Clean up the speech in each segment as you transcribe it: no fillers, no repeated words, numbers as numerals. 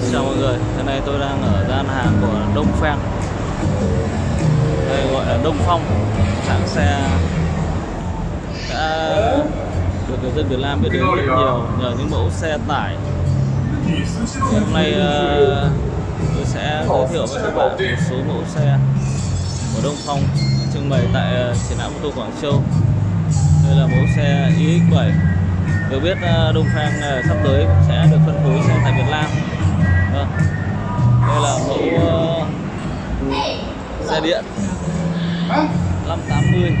Chào mọi người, hôm nay tôi đang ở gian hàng của Đông Phen. Đây gọi là Đông Phong. Hãng xe đã được người dân Việt Nam biết đến rất nhiều nhờ những mẫu xe tải. Hôm nay tôi sẽ giới thiệu với các bạn một số mẫu xe của Đông Phong trưng bày tại triển lãm ô tô Quảng Châu. Đây là mẫu xe iX7. Được biết Đông Phen sắp tới cũng sẽ được phân phối xe tại Việt Nam. Đây là mẫu xe điện 580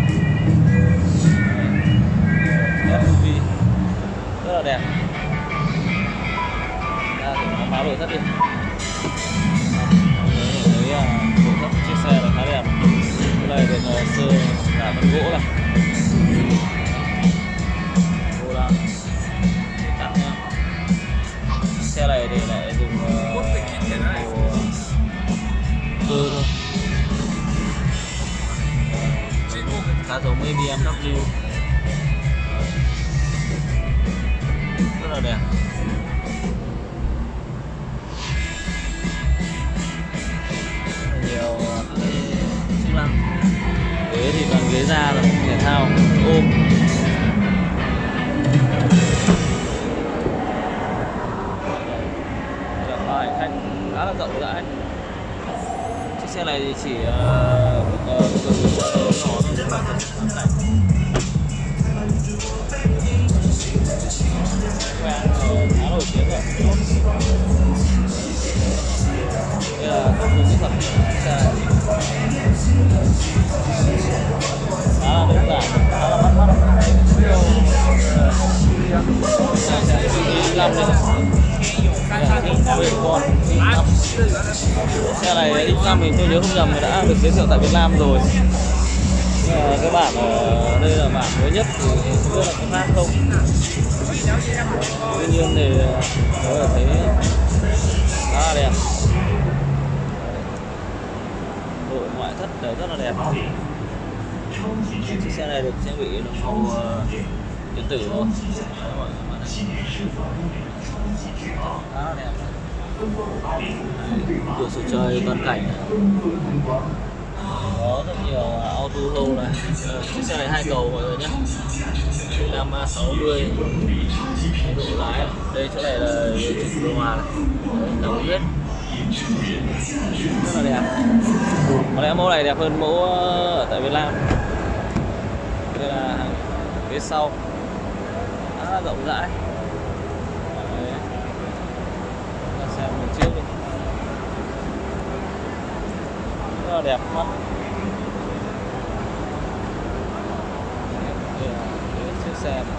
SUV rất là đẹp. Ra thì nó báo nội thất đi. Thấy nội thất chiếc xe là khá đẹp. Cái này được sơn cả phần gỗ này. Xe này thì lại dùng cơ thôi, khá giống với BMW, rất là đẹp. Nhiều chức năng. Ghế thì toàn ghế da là thể thao ôm. Khách khá là rộng rãi. Chiếc xe này thì chỉ cửa sổ nhỏ thôi, rất là cảnh. Khá nổi tiếng rồi. Đây là công cụ kỹ thuật xe này. Khá là đơn giản, khá là bắt mắt. Xe X5 đây này. Xe này X5 thì tôi nhớ không nhầm đã được giới thiệu tại Việt Nam rồi. Cái bản ở đây là bản mới nhất thì không biết là có khác không. Tuy nhiên thì có thể thấy khá là đẹp. Nội ngoại thất đều rất là đẹp. Chiếc xe này được trang bị đồng hồ điện tử thôi. Khá là đẹp. Cửa sổ trời toàn cảnh, có rất nhiều auto hold này. Chiếc xe này 2 cầu mọi người nhé, 560 độ lái. Đây chỗ này là chỉnh điều hòa này, đầu hết rất là đẹp. Có lẽ mẫu này đẹp hơn mẫu ở tại Việt Nam. Đây là phía sau khá là rộng rãi. Xem một chiếc đi, rất là đẹp mắt. Đây là chiếc xe này.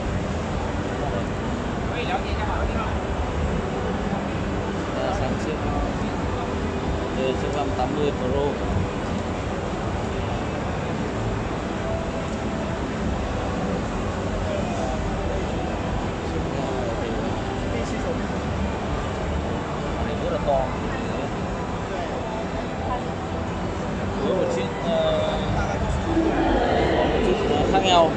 Đây là sang chiếc, đây là chiếc 580 Pro. To. Với một chiếc khác nhau.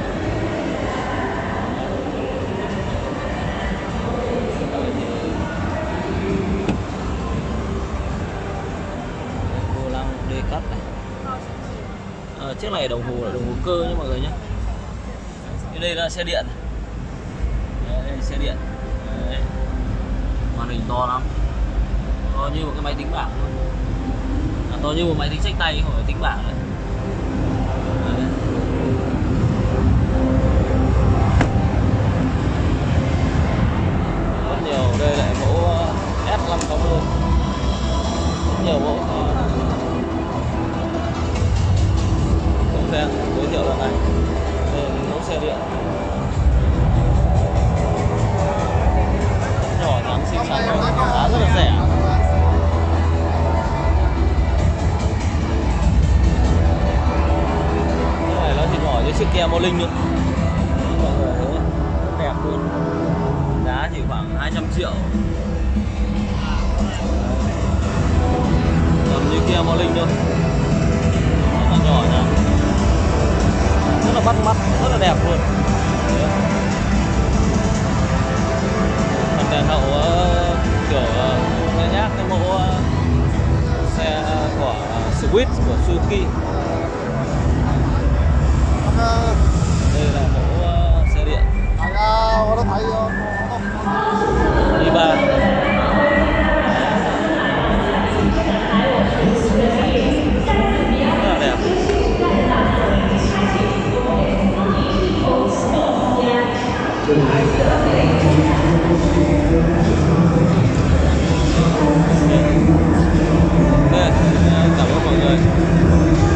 Vô lăng đê cắt này. Chiếc này đồng hồ là đồng hồ cơ nhé mọi người nhé. Đây là xe điện. Đây là xe điện. Đấy. Màn hình to lắm. To như một cái máy tính bảng luôn. To như một máy tính xách tay, không phải tính bảng nữa. Đấy. Rất nhiều, đây lại mẫu S560. Rất nhiều mẫu. Không xem giới thiệu lần này. Đây là mẫu xe điện. Nhỏ nhắn xinh xắn thôi, giá rất là rẻ. Cái này nó chỉ nhỏ như chiếc Kia Morning nữa. Mọi người thấy rất đẹp luôn. Giá chỉ khoảng 200 triệu. Tầm như Kia Morning thôi. Rất là nhỏ nhá. Rất là bắt mắt, rất là đẹp luôn. Phần đèn hậu kiểu cái mẫu xe của Swift của Suzuki. Đây là mẫu xe điện i3. Rất là đẹp. Đây, cảm ơn mọi người.